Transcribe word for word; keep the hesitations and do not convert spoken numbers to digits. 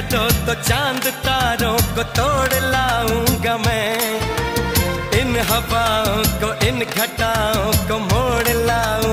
दो तो चांद तारों को तोड़ लाऊंगा मैं, इन हवाओं को इन घटाओं को मोड़ लाऊंगा।